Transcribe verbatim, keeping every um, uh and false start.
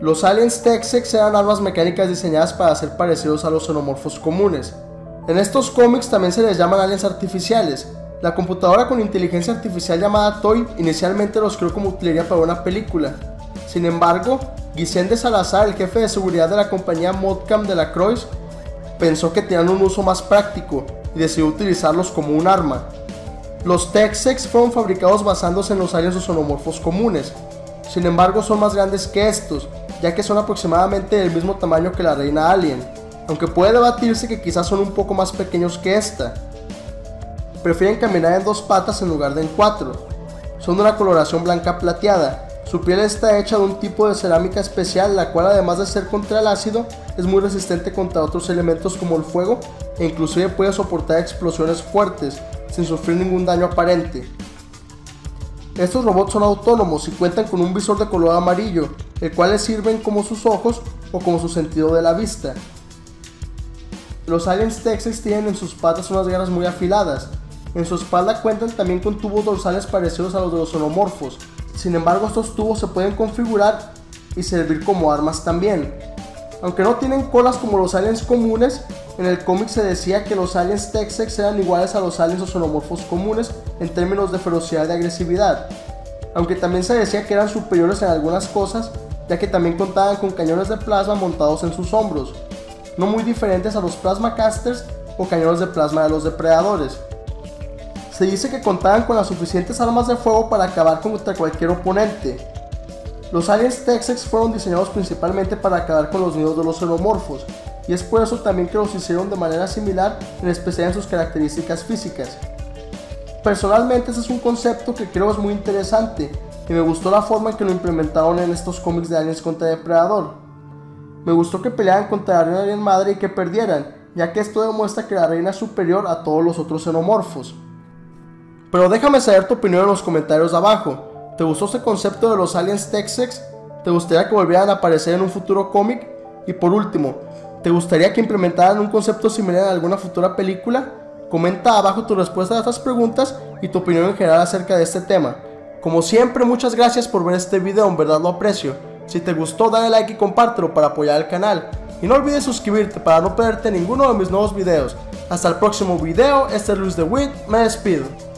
Los aliens Tek-Sex eran armas mecánicas diseñadas para ser parecidos a los xenomorfos comunes. En estos cómics también se les llaman aliens artificiales. La computadora con inteligencia artificial llamada Toy inicialmente los creó como utilería para una película. Sin embargo, Guillén de Salazar, el jefe de seguridad de la compañía Modcam de la Croix, pensó que tenían un uso más práctico y decidió utilizarlos como un arma. Los Tek-Sex fueron fabricados basándose en los aliens o xenomorfos comunes. Sin embargo, son más grandes que estos, ya que son aproximadamente del mismo tamaño que la reina alien, aunque puede debatirse que quizás son un poco más pequeños que esta. Prefieren caminar en dos patas en lugar de en cuatro. Son de una coloración blanca plateada. Su piel está hecha de un tipo de cerámica especial, la cual además de ser contra el ácido, es muy resistente contra otros elementos como el fuego e inclusive puede soportar explosiones fuertes sin sufrir ningún daño aparente. Estos robots son autónomos y cuentan con un visor de color amarillo, el cual les sirven como sus ojos o como su sentido de la vista. Los aliens Tek-Sex tienen en sus patas unas garras muy afiladas. En su espalda cuentan también con tubos dorsales parecidos a los de los xenomorfos. Sin embargo, estos tubos se pueden configurar y servir como armas también. Aunque no tienen colas como los aliens comunes, en el cómic se decía que los aliens Tek-Sex eran iguales a los aliens o xenomorfos comunes en términos de ferocidad y agresividad. Aunque también se decía que eran superiores en algunas cosas, ya que también contaban con cañones de plasma montados en sus hombros, no muy diferentes a los Plasma Casters o cañones de plasma de los depredadores. Se dice que contaban con las suficientes armas de fuego para acabar contra cualquier oponente. Los aliens Tek-Sex fueron diseñados principalmente para acabar con los nidos de los xenomorfos, y es por eso también que los hicieron de manera similar, en especial en sus características físicas. Personalmente este es un concepto que creo es muy interesante, y me gustó la forma en que lo implementaron en estos cómics de Aliens contra Depredador. Me gustó que pelearan contra la reina alien madre y que perdieran, ya que esto demuestra que la reina es superior a todos los otros xenomorfos. Pero déjame saber tu opinión en los comentarios de abajo. ¿Te gustó este concepto de los aliens Tek-Sex? ¿Te gustaría que volvieran a aparecer en un futuro cómic? Y por último, ¿te gustaría que implementaran un concepto similar en alguna futura película? Comenta abajo tu respuesta a estas preguntas y tu opinión en general acerca de este tema. Como siempre, muchas gracias por ver este video, en verdad lo aprecio. Si te gustó, dale like y compártelo para apoyar el canal. Y no olvides suscribirte para no perderte ninguno de mis nuevos videos. Hasta el próximo video, este es Luis de Witt, me despido.